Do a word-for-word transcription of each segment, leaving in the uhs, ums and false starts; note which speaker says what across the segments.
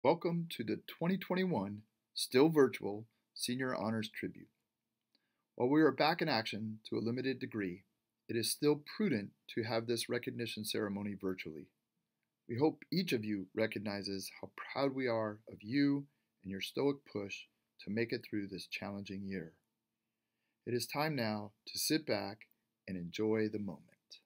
Speaker 1: Welcome to the twenty twenty-one, still virtual, Senior Honors Tribute. While we are back in action to a limited degree, it is still prudent to have this recognition ceremony virtually. We hope each of you recognizes how proud we are of you and your stoic push to make it through this challenging year. It is time now to sit back and enjoy the moment.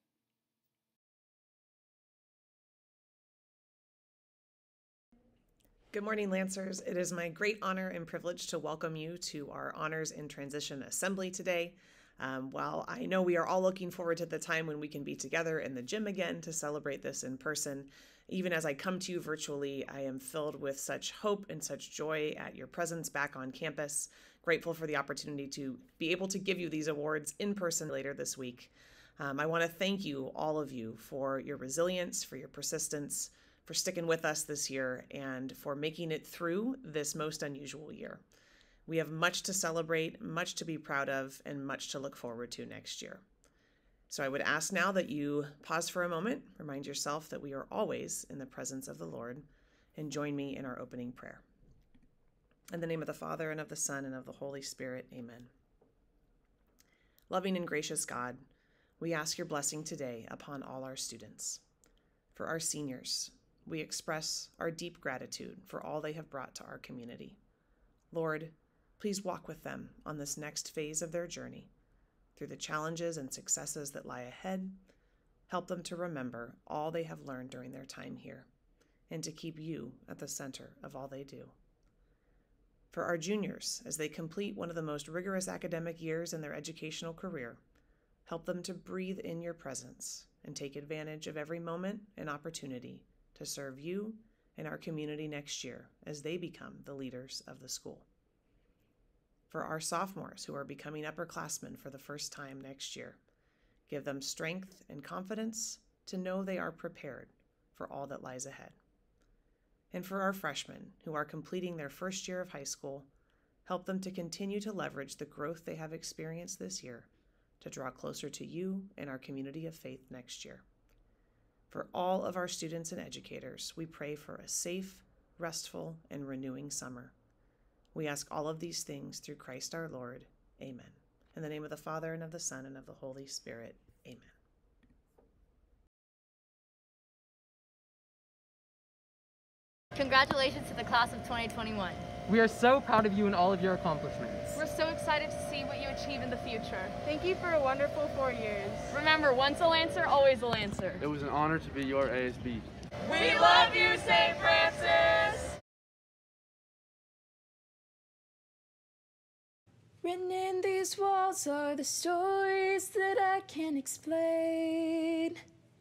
Speaker 2: Good morning, Lancers. It is my great honor and privilege to welcome you to our Honors in Transition Assembly today. Um, while I know we are all looking forward to the time when we can be together in the gym again to celebrate this in person, even as I come to you virtually, I am filled with such hope and such joy at your presence back on campus. Grateful for the opportunity to be able to give you these awards in person later this week. Um, I want to thank you, all of you, for your resilience, for your persistence, for sticking with us this year, and for making it through this most unusual year. We have much to celebrate, much to be proud of, and much to look forward to next year. So I would ask now that you pause for a moment, remind yourself that we are always in the presence of the Lord, and join me in our opening prayer. In the name of the Father, and of the Son, and of the Holy Spirit, amen. Loving and gracious God, we ask your blessing today upon all our students. For our seniors, we express our deep gratitude for all they have brought to our community. Lord, please walk with them on this next phase of their journey. Through the challenges and successes that lie ahead, help them to remember all they have learned during their time here, and to keep you at the center of all they do. For our juniors, as they complete one of the most rigorous academic years in their educational career, help them to breathe in your presence and take advantage of every moment and opportunity to serve you and our community next year as they become the leaders of the school. For our sophomores who are becoming upperclassmen for the first time next year, give them strength and confidence to know they are prepared for all that lies ahead. And for our freshmen who are completing their first year of high school, help them to continue to leverage the growth they have experienced this year to draw closer to you and our community of faith next year. For all of our students and educators, we pray for a safe, restful, and renewing summer. We ask all of these things through Christ our Lord. Amen. In the name of the Father, and of the Son, and of the Holy Spirit. Amen.
Speaker 3: Congratulations to the class of twenty twenty-one.
Speaker 4: We are so proud of you and all of your accomplishments.
Speaker 5: We're so excited to see what you achieve in the future. Thank you for a wonderful four years.
Speaker 6: Remember, once a Lancer, always a Lancer.
Speaker 7: It was an honor to be your A S B.
Speaker 6: We love you, Saint Francis!
Speaker 8: Written in these walls are the stories that I can't explain.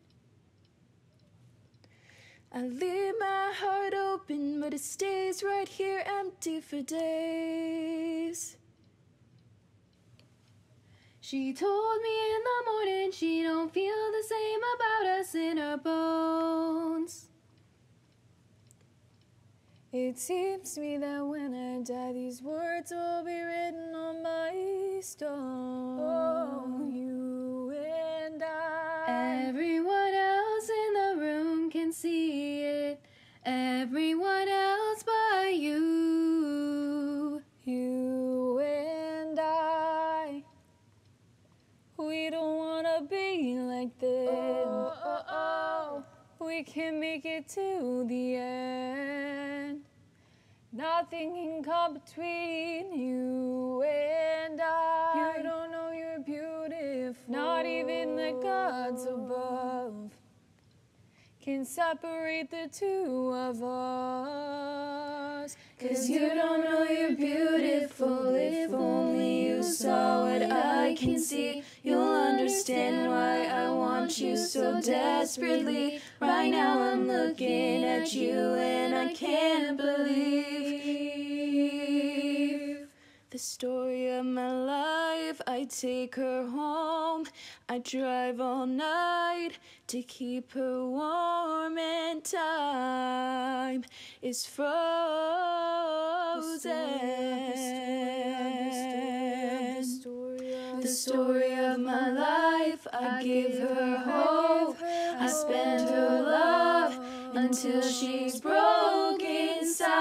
Speaker 8: I leave my heart open, but it stays right here empty for days. She told me in the morning she don't feel the same about us in her bones. It seems to me that when I die, these words will be written on my stone. Oh, you and I. Everyone else in the room can see it. Everyone else but you. You and I. We don't wanna be like this. Oh, oh, oh. We can make it to the end. Nothing can come between you and I. You don't know you're beautiful. Not even the gods above can separate the two of us. Cause you don't know you're beautiful. If only you saw what I can see, you'll understand why I want you so desperately. Right now I'm looking at you and I can't believe the story of my life. I take her home, I drive all night to keep her warm, and time is frozen. The story of my life, I give her hope, I spend her love until she's broken inside.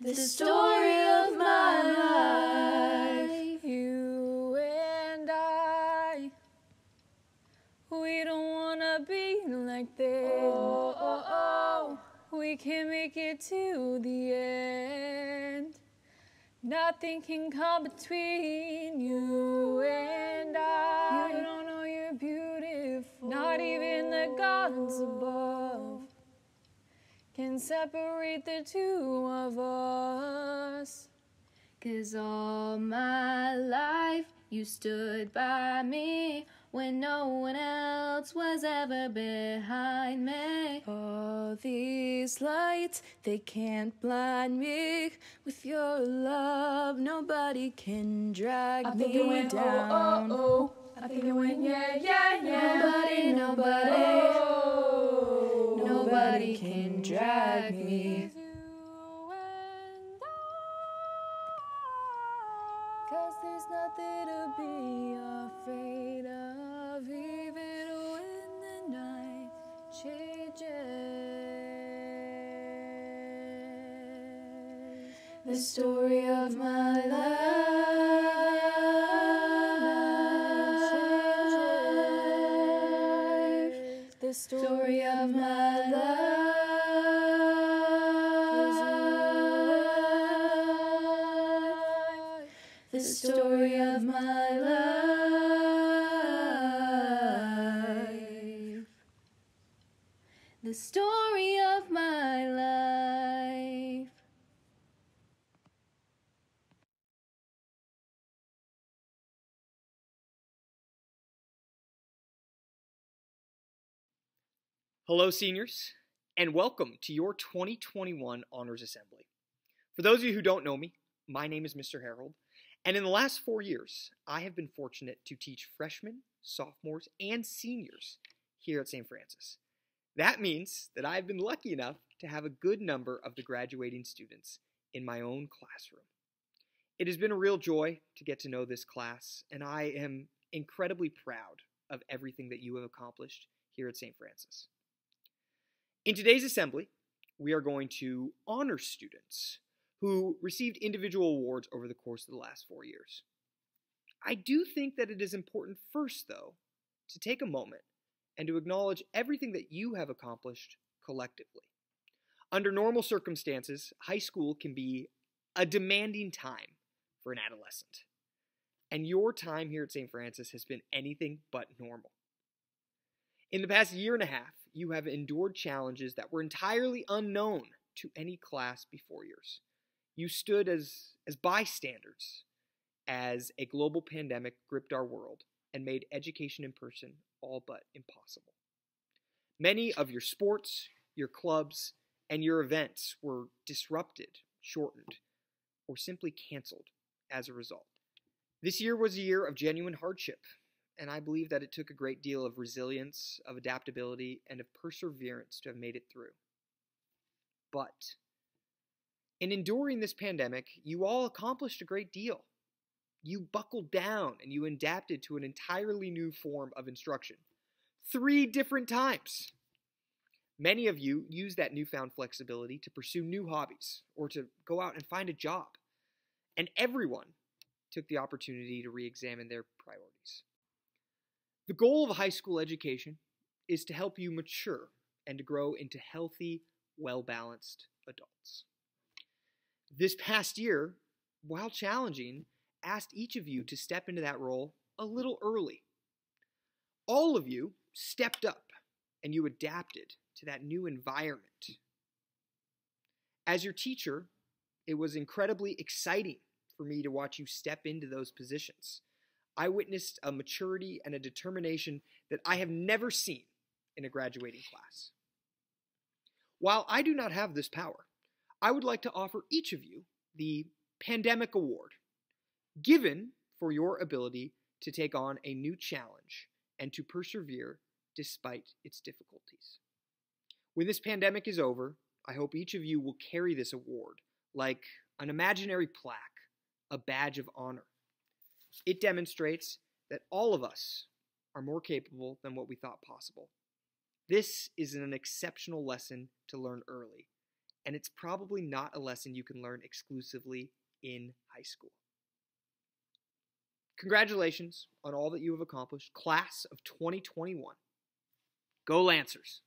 Speaker 8: the story of my life. You and I, we don't wanna be like this. Oh, oh, oh. We can make it to the end. Nothing can come between you and I. You don't know you're beautiful. Not even the gods above can separate the two of us. 'Cause all my life you stood by me when no one else was ever behind me. All these lights, they can't blind me. With your love, nobody can drag I me went, down. Oh, oh, oh. I think it went, yeah, yeah, yeah. Nobody, nobody, oh, nobody can drag me. 'Cause there's nothing to be afraid of, even when the night changes. The story of my life. The story of my life. The story of my life. The story of my life.
Speaker 9: Hello, seniors, and welcome to your twenty twenty-one Honors Assembly. For those of you who don't know me, my name is Mister Harold, and in the last four years, I have been fortunate to teach freshmen, sophomores, and seniors here at Saint Francis. That means that I've been lucky enough to have a good number of the graduating students in my own classroom. It has been a real joy to get to know this class, and I am incredibly proud of everything that you have accomplished here at Saint Francis. In today's assembly, we are going to honor students who received individual awards over the course of the last four years. I do think that it is important first, though, to take a moment and to acknowledge everything that you have accomplished collectively. Under normal circumstances, high school can be a demanding time for an adolescent, and your time here at Saint Francis has been anything but normal. In the past year and a half, you have endured challenges that were entirely unknown to any class before yours. You stood as, as bystanders as a global pandemic gripped our world and made education in person all but impossible. Many of your sports, your clubs, and your events were disrupted, shortened, or simply canceled as a result. This year was a year of genuine hardship, and I believe that it took a great deal of resilience, of adaptability, and of perseverance to have made it through. But in enduring this pandemic, you all accomplished a great deal. You buckled down and you adapted to an entirely new form of instruction. Three different times. Many of you used that newfound flexibility to pursue new hobbies or to go out and find a job. And everyone took the opportunity to re-examine their priorities. The goal of a high school education is to help you mature and to grow into healthy, well-balanced adults. This past year, while challenging, asked each of you to step into that role a little early. All of you stepped up and you adapted to that new environment. As your teacher, it was incredibly exciting for me to watch you step into those positions. I witnessed a maturity and a determination that I have never seen in a graduating class. While I do not have this power, I would like to offer each of you the Pandemic Award, given for your ability to take on a new challenge and to persevere despite its difficulties. When this pandemic is over, I hope each of you will carry this award like an imaginary plaque, a badge of honor. It demonstrates that all of us are more capable than what we thought possible. This is an exceptional lesson to learn early, and it's probably not a lesson you can learn exclusively in high school. Congratulations on all that you have accomplished, class of twenty twenty-one. Go Lancers!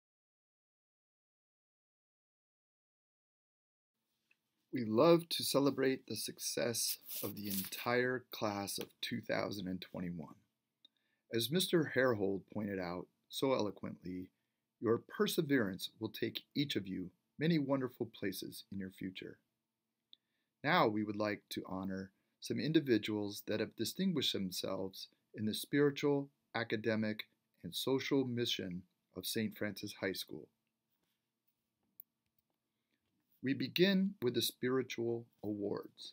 Speaker 1: We love to celebrate the success of the entire class of two thousand twenty-one. As Mister Harehold pointed out so eloquently, your perseverance will take each of you many wonderful places in your future. Now we would like to honor some individuals that have distinguished themselves in the spiritual, academic, and social mission of Saint Francis High School. We begin with the spiritual awards.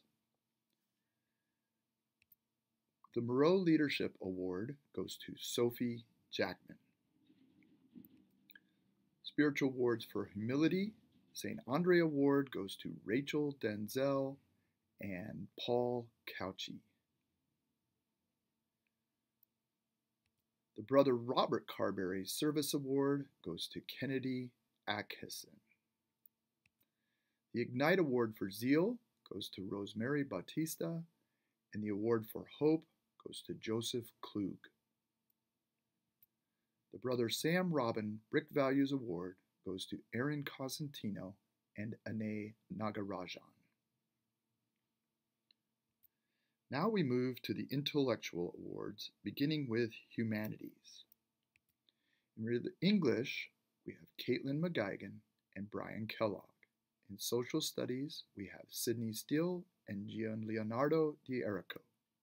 Speaker 1: The Moreau Leadership Award goes to Sophie Jackman. Spiritual awards for humility, Saint Andre Award goes to Rachel Denzel and Paul Couchy. The Brother Robert Carberry Service Award goes to Kennedy Atkinson. The Ignite Award for Zeal goes to Rosemary Bautista, and the Award for Hope goes to Joseph Klug. The Brother Sam Robin Brick Values Award goes to Aaron Cosentino and Ane Nagarajan. Now we move to the Intellectual Awards, beginning with Humanities. In English, we have Caitlin McGuigan and Brian Kellogg. In Social Studies, we have Sydney Steele and Gian Leonardo D'Erico.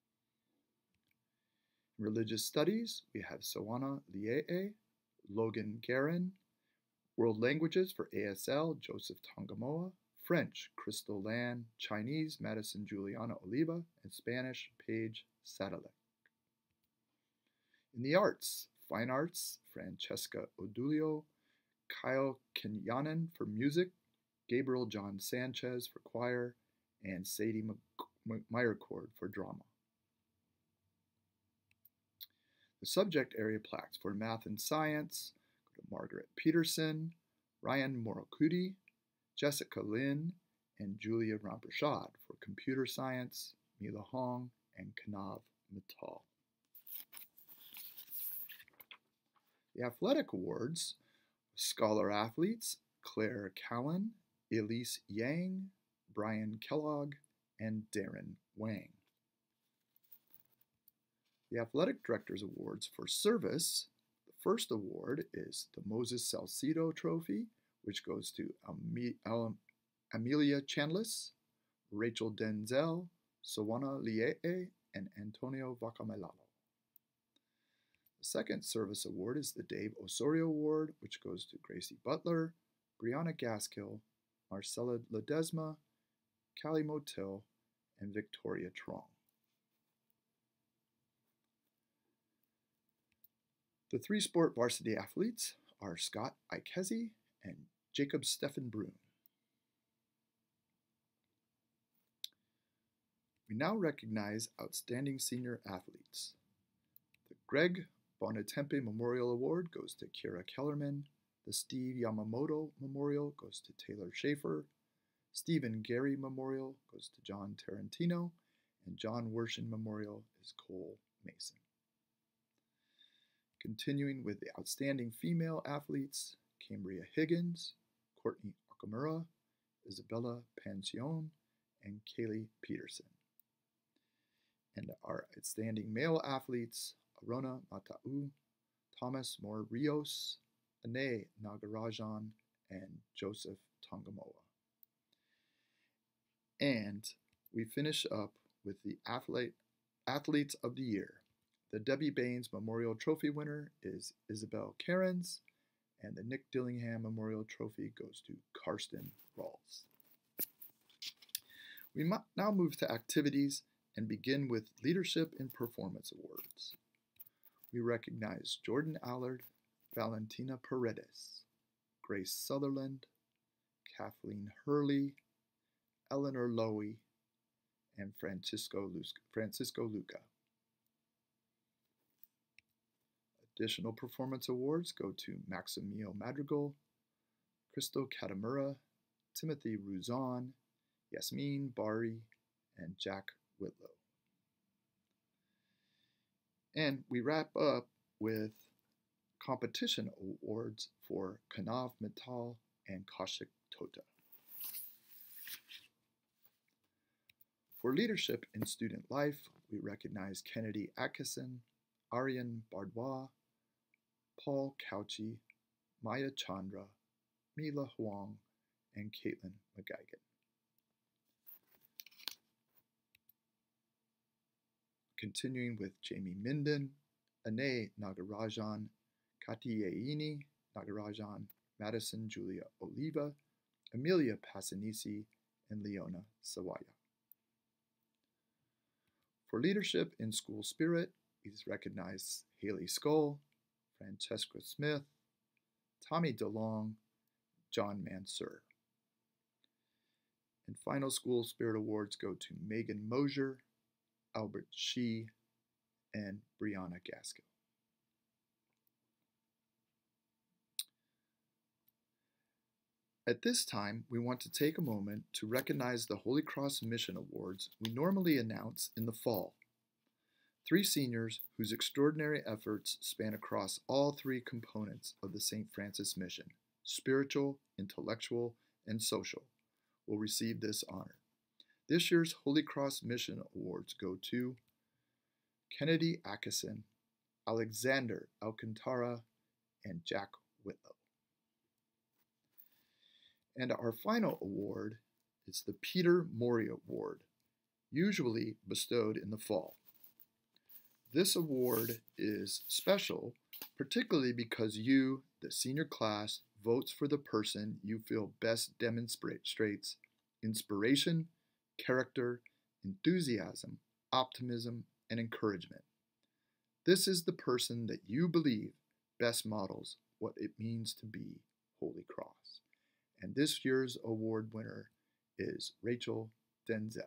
Speaker 1: In Religious Studies, we have Sawana Liee, Logan Guerin. World Languages for A S L, Joseph Tangamoa. French, Crystal Lan. Chinese, Madison Juliana Oliva. And Spanish, Paige Sadalek. In the Arts, Fine Arts, Francesca Odulio. Kyle Kenyanan for Music. Gabriel John Sanchez for Choir. And Sadie Meyercord for Drama. The subject area plaques for Math and Science go to Margaret Peterson, Ryan Morokuti, Jessica Lin, and Julia Ramprashad. For Computer Science, Mila Hong and Kanav Mittal. The Athletic Awards, Scholar Athletes, Claire Callan, Elise Yang, Brian Kellogg, and Darren Wang. The Athletic Directors Awards for Service, the first award is the Moses Salcido Trophy, which goes to Am Amelia Chandlis, Rachel Denzel, Sawana Liee, and Antonio Vacamelalo. The second service award is the Dave Osorio Award, which goes to Gracie Butler, Brianna Gaskill, Marcella Ledesma, Callie Motil, and Victoria Trong. The three sport varsity athletes are Scott Ikezi and Jacob Stephen Brun. We now recognize outstanding senior athletes. The Greg Bonatempe Memorial Award goes to Kira Kellerman. The Steve Yamamoto Memorial goes to Taylor Schaefer. Stephen Gary Memorial goes to John Tarantino. And John Wershen Memorial is Cole Mason. Continuing with the outstanding female athletes, Cambria Higgins, Courtney Okamura, Isabella Pancione, and Kaylee Peterson. And our outstanding male athletes, Arona Matau, Thomas Moore Rios, Ane Nagarajan, and Joseph Tangamoa. And we finish up with the athlete, Athletes of the Year. The Debbie Baines Memorial Trophy winner is Isabel Cairns, and the Nick Dillingham Memorial Trophy goes to Karsten Rawls. We now move to activities and begin with Leadership and Performance Awards. We recognize Jordan Allard, Valentina Paredes, Grace Sutherland, Kathleen Hurley, Eleanor Lowy, and Francisco, Francisco Luca. Additional performance awards go to Maximio Madrigal, Crystal Katamura, Timothy Ruzon, Yasmin Bari, and Jack Whitlow. And we wrap up with competition awards for Kanav Mittal and Kaushik Tota. For leadership in student life, we recognize Kennedy Atkinson, Aryan Bardwa, Paul Couchy, Maya Chandra, Mila Huang, and Caitlin McGuigan. Continuing with Jamie Minden, Ane Nagarajan, Katiyaini Nagarajan, Madison Julia Oliva, Amelia Passanisi, and Leona Sawaya. For leadership in school spirit, he's recognized Haley Skull, Francesca Smith, Tommy DeLong, John Mansur. And final school spirit awards go to Megan Mosier, Albert Shee, and Brianna Gaskell. At this time, we want to take a moment to recognize the Holy Cross Mission Awards we normally announce in the fall. Three seniors whose extraordinary efforts span across all three components of the Saint Francis mission, spiritual, intellectual, and social, will receive this honor. This year's Holy Cross Mission Awards go to Kennedy Atkinson, Alexander Alcantara, and Jack Whitlow. And our final award is the Peter Maury Award, usually bestowed in the fall. This award is special, particularly because you, the senior class, votes for the person you feel best demonstrates inspiration, character, enthusiasm, optimism, and encouragement. This is the person that you believe best models what it means to be Holy Cross. And this year's award winner is Rachel Denzel.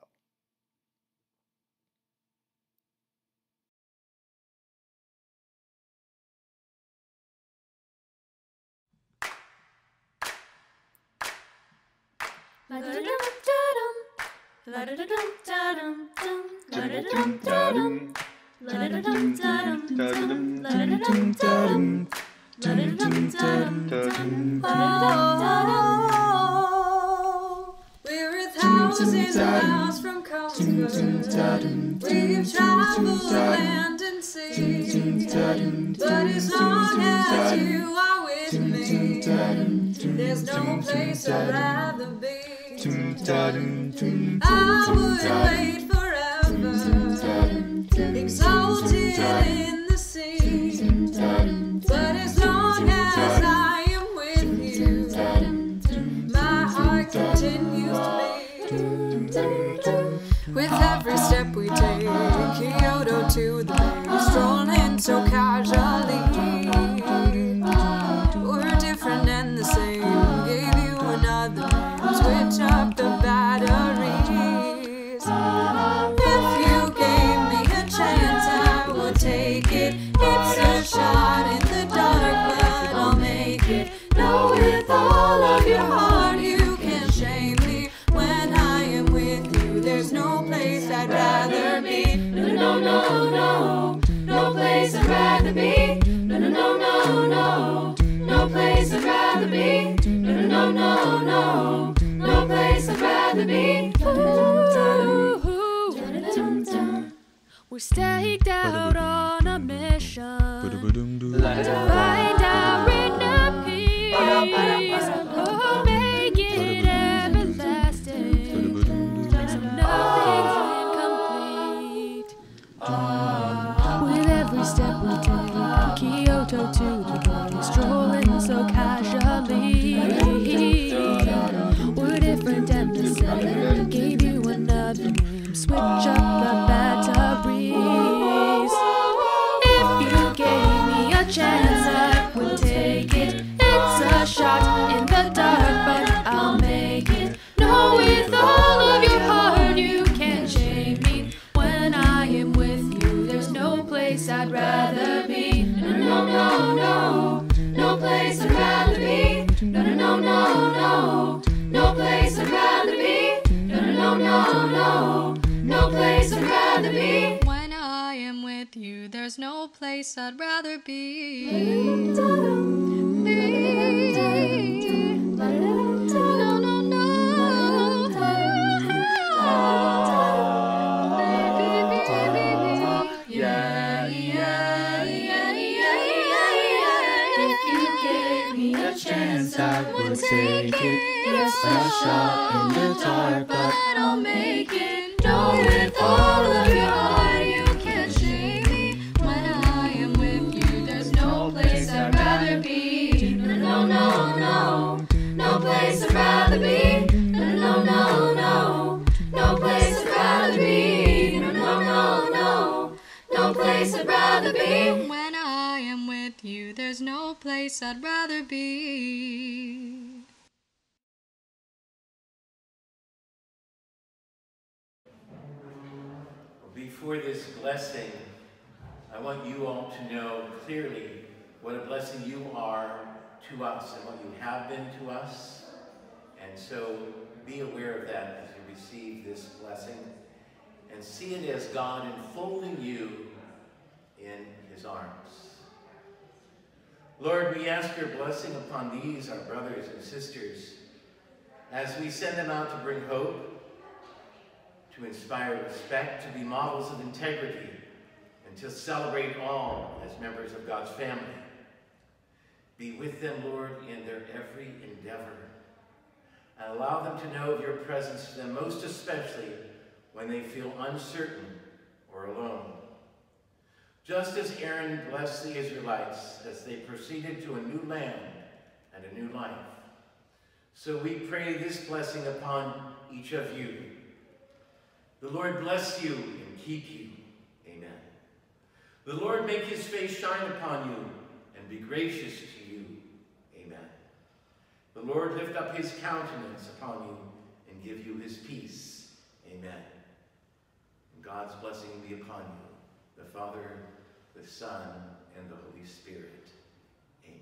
Speaker 8: We're a thousand miles from comfort. We've traveled land and sea. But as long as you are with me, there's no place I'd rather be. I would wait forever, exalted in the sea. But as long as I am with you, my heart continues to beat. With every step we take, Kyoto to the bay, strolling so casually. We're different and the same, gave you another name, switch up the batteries. If you gave me a chance, I would take it. It's a shot in the dark, but I'll make it. Know with all of your heart you can't shame me. When I am with you, there's no place I'd rather be. No, no, no, no, no place I'd rather be. No, no, no, no, no, no place I'd rather be. No, no, no, no, no place I'd rather be. We're staked out on a mission to find our inner peace. Oh, make it everlasting. So nothing's incomplete. With every step we take, Kyoto to the bay, strolling so casually. We're different and the same. Gave you another name. Switch up the batteries. If you gave me a chance, I would take it. It's a shot in the dark, but I'll make it. No, with all of your heart, you can't shame me. When I am with you, there's no place I'd rather be. No, no, no, no, no place I'd rather be. No, no, no, no, no, no place with you, there's no place I'd rather be. No, no, no. Yeah, yeah, yeah, yeah, yeah. If you gave me a chance, I would take it. It's a shot in the dark, but I'll make it. Know with all of your heart you can't shake me. When I am with you, there's no place I'd rather be. No, no, no, no. No place I'd rather be. No, no, no, no. No place I'd rather be. No, no, no, no. No place I'd rather be. When I am with you, there's no place I'd rather be.
Speaker 10: Before this blessing, I want you all to know clearly what a blessing you are to us and what you have been to us. And so be aware of that as you receive this blessing and see it as God enfolding you in his arms. Lord, we ask your blessing upon these, our brothers and sisters, as we send them out to bring hope, to inspire respect, to be models of integrity, and to celebrate all as members of God's family. Be with them, Lord, in their every endeavor, and allow them to know of your presence to them, most especially when they feel uncertain or alone. Just as Aaron blessed the Israelites as they proceeded to a new land and a new life, so we pray this blessing upon each of you. The Lord bless you and keep you. Amen. The Lord make his face shine upon you and be gracious to you. Amen. The Lord lift up his countenance upon you and give you his peace. Amen. And God's blessing be upon you, the Father, the Son, and the Holy Spirit. Amen.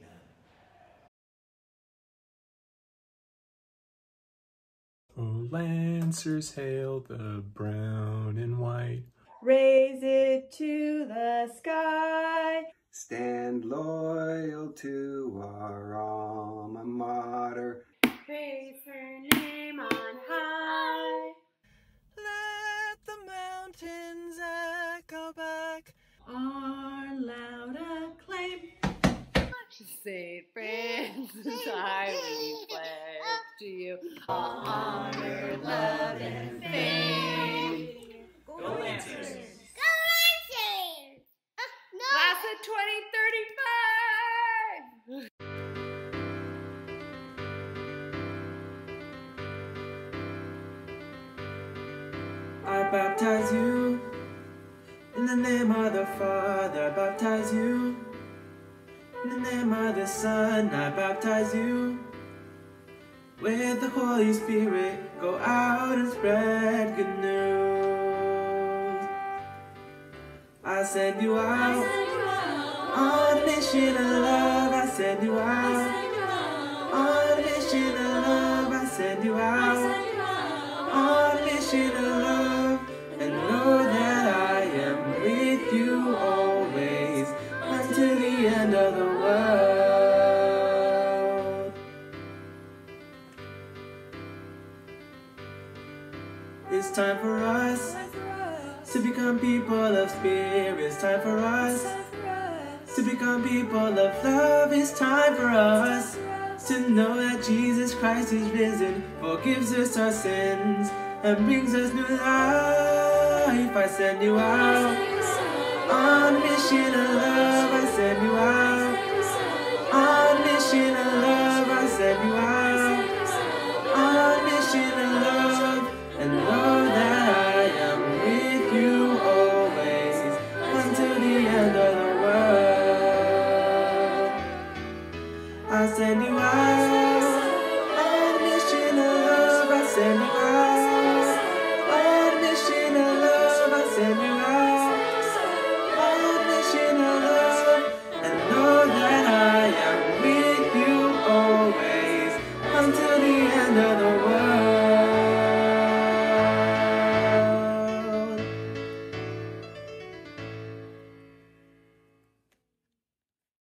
Speaker 11: Oh, Lancers, hail the brown and white.
Speaker 12: Raise it to the sky.
Speaker 13: Stand loyal to our alma mater.
Speaker 12: Praise her name on high.
Speaker 14: Let the mountains echo back
Speaker 12: our loud acclaim.
Speaker 15: Saint Francis, I we pledge to you all honor, love, and fame.
Speaker 12: Go Lancers!
Speaker 15: Go Lancers! Uh, no. Class of twenty thirty-five!
Speaker 16: I baptize you in the name of the Father, baptize you. In the name of the Son, I baptize you. With the Holy Spirit, go out and spread good news. I send you out on a mission of love. I send you out on a mission of love. I send you out on a mission of love. And know that I am with you always, until the end of the world. It's time for us to become people of spirit. It's time for us to become people of love. It's time for us to know that Jesus Christ is risen, forgives us our sins, and brings us new life. I send you out on a mission of love. I send you out on a mission of